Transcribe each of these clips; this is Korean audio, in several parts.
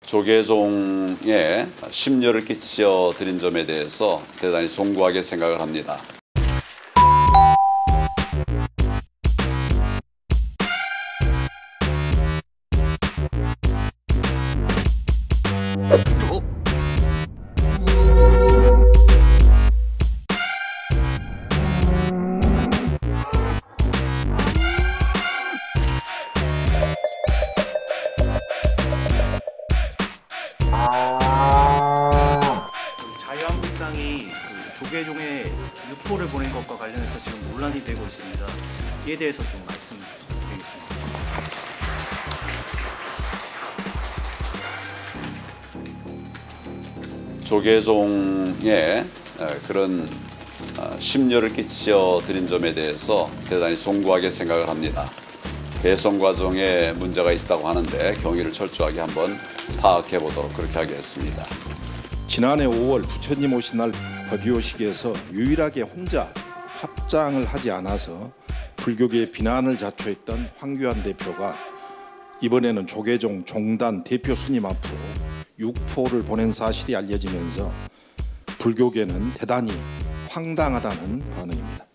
조계종에 심려를 끼쳐 드린 점에 대해서 대단히 송구하게 생각을 합니다. 자유한국당이 조계종에 유포를 보낸 것과 관련해서 지금 논란이 되고 있습니다. 이에 대해서 좀 말씀드리겠습니다. 조계종에 그런 심려를 끼쳐 드린 점에 대해서 대단히 송구하게 생각을 합니다. 배송 과정에 문제가 있다고 하는데 경위를 철저하게 한번 파악해 보도록 그렇게 하겠습니다. 지난해 5월 부처님 오신 날 법요식에서 유일하게 혼자 합장을 하지 않아서 불교계의 비난을 자초했던 황교안 대표가 이번에는 조계종 종단 대표 스님 앞으로 육포를 보낸 사실이 알려지면서 불교계는 대단히 황당하다는 반응입니다.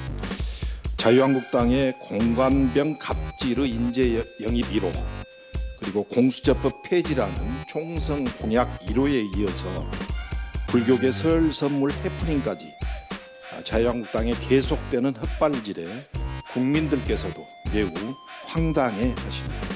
자유한국당의 공관병 갑질의 인재 영입 1호, 그리고 공수처법 폐지라는 총선 공약 1호에 이어서 불교계 설 선물 해프닝까지 자유한국당의 계속되는 헛발질에 국민들께서도 매우 황당해 하십니다.